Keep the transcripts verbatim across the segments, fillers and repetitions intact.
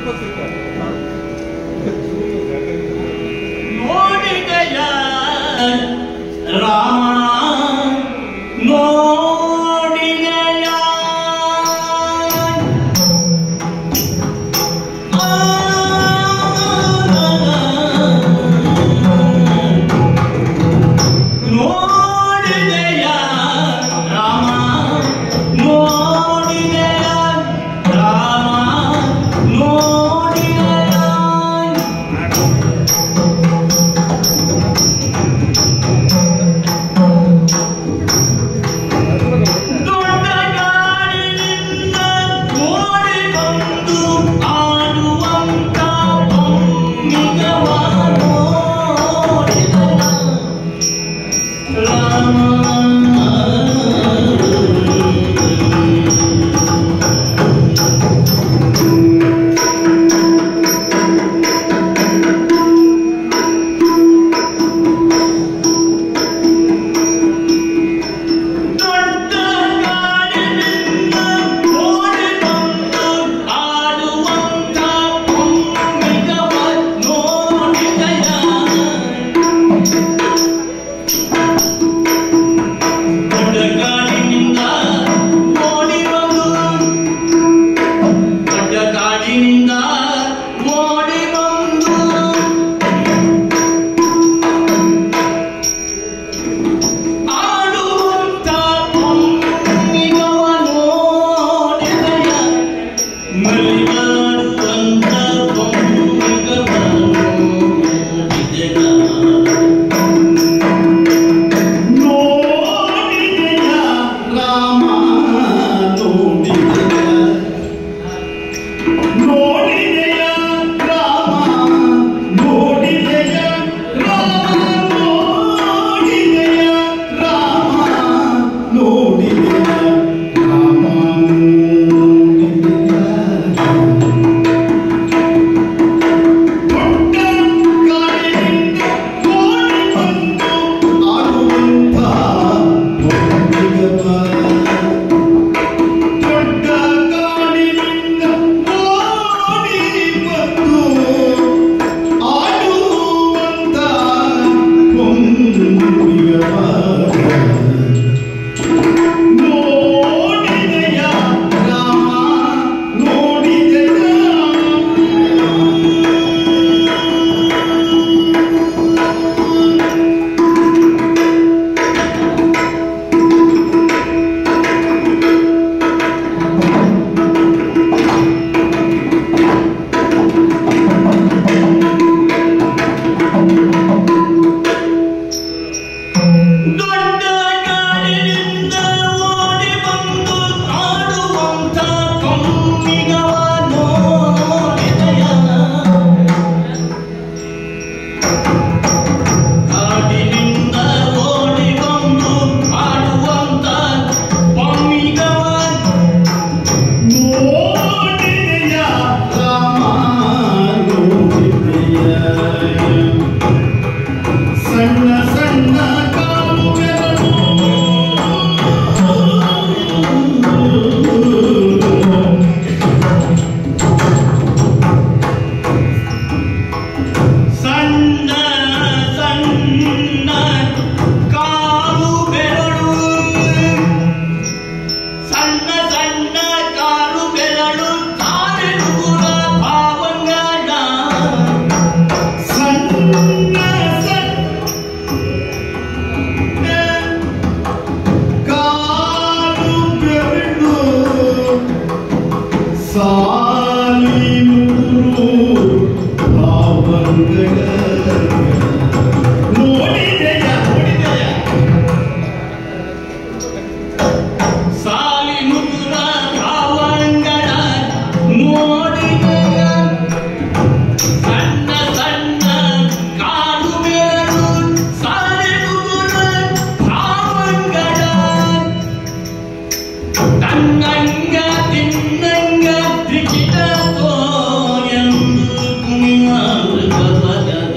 ನೋಡಿದೆಯ ರಾಮ ನೋಡಿದೆಯ ನೋಡಿದೆಯ ರಾಮ ನೋಡಿದೆಯ ರಾಮ ನೋಡಿದೆಯ ದೊಡ್ಡ ಗಾಡಿನಿಂದ ಓಡಿ ಬಂದು ಆಡುವಂತ ಬೊಮ್ಮಿಗವ ನೋಡಿದೆಯ ರಾಮ ದೊಡ್ಡ ಗಾಡಿನಿಂದ ಓಡಿ ಬಂದು ಆಡುವಂತ ಬೊಮ್ಮಿಗವ ನೋಡಿದೆಯ ದೊಡ್ಡ ಗಾಡಿನಿಂದ ಓಡಿ ಬಂದು ದೊಡ್ಡ ಗಾಡಿನಿಂದ ಓಡಿ ಬಂದು ಆಡುವಂತ ಬೊಮ್ಮಿಗವ ನೋಡಿದೆಯ ಮಲಿನಾಡುವಂತ ಬೊಮ್ಮಿಗವ ನೋಡಿದೆಯ ನೋಡಿದೆಯ ರಾಮ ನೋಡಿದೆಯ ನೋಡಿದೆಯ ರಾಮ ನೋಡಿದೆಯ ರಾಮ ನೋಡಿದೆಯ ರಾಮ ನೋಡಿದೆಯ ರಾಮ ದೊಡ್ಡ ಗಾಡಿನಿಂದ ಓಡಿ ಬಂದು ಆಡುವಂತ ಬೊಮ್ಮಿಗವ ದೊಡ್ಡ ಗಾಡಿನಿಂದ ಓಡಿ ಬಂದು ಆಡುವಂತ ಬೊಮ್ಮಿಗವ ನೋಡಿದೆಯ ರಾಮ ನೋಡಿದೆಯ ದೊಡ್ಡ ಗಾಡಿನಿಂದ ಓಡಿ ಬಂದು ಆಡುವಂತ ಬೊಮ್ಮಿಗವ ನೋಡಿದೆಯ ಗಾಡಿನಿಂದ ಓಡಿ ಬಂದು ಆಡುವಂತ ಬೊಮ್ಮಿಗವ ನೋಡಿದೆಯ ರಾಮ ನೋಡಿದೆಯ ಸಣ್ಣ ಸಣ್ಣ ಕಾಲು ಬೆರಳು ಸಣ್ಣ ಸಣ್ಣ ಕಾಲು ಬೆರಳು ಸಣ್ಣ ಸಣ್ಣ ಕಾಲು ಬೆರಳು ತಾರೆಡುಗುರ ಭಾವಂಗಡ ಸಣ್ಣ ಸಣ್ಣ ಕಾಲು ಬೆರಳು ಸಾಲಿ ಮೂರು ಭಾವಂಗಡ ನೋಡಿದೆಯ ನೋಡಿದೆಯ ಸಾಲಿ ಮುದುರ ಭಾವಂಗಡ ನೋಡಿದೆಯ ಸಣ್ಣ ಸಣ್ಣ ಕಾಲು ಬೆರಳು ಸಾಲಿ ಮುದುರ ಭಾವಂಗಡ ತನ್ನಂಗ ತಿನ್ನಂಗ ತ್ರಿಕಿಟ ತೋ ಎಂದು ಕುಣಿಯುವ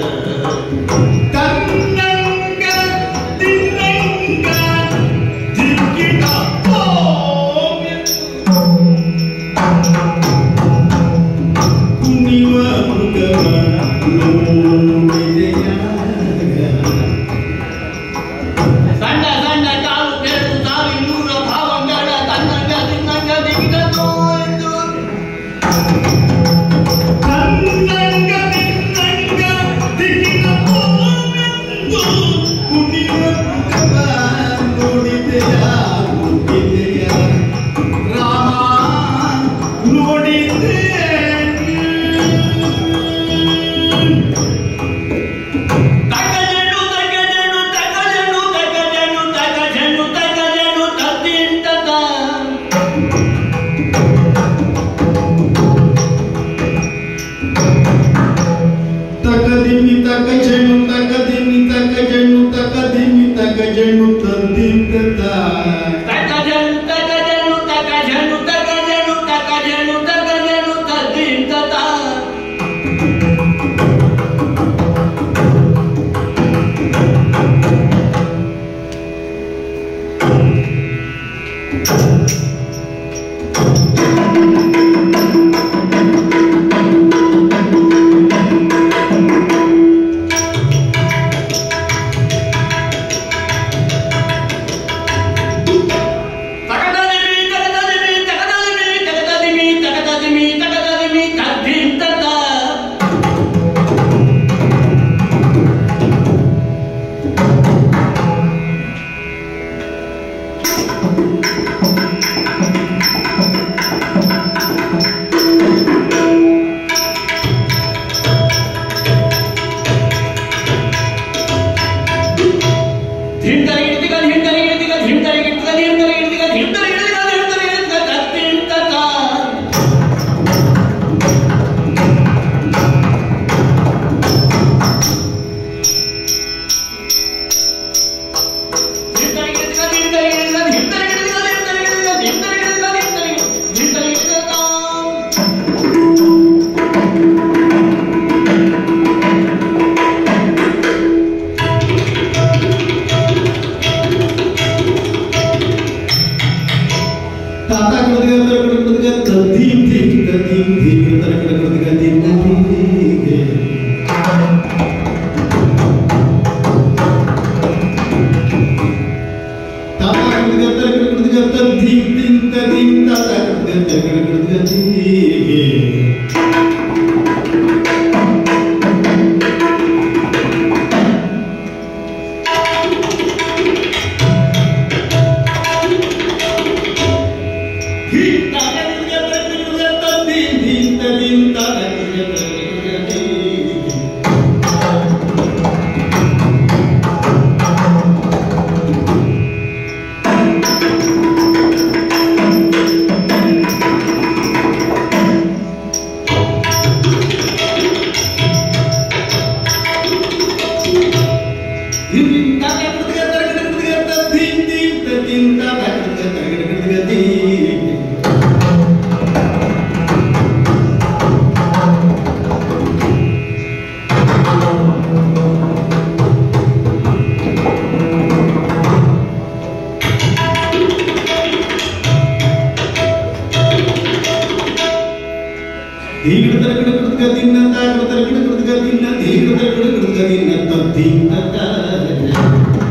Dinna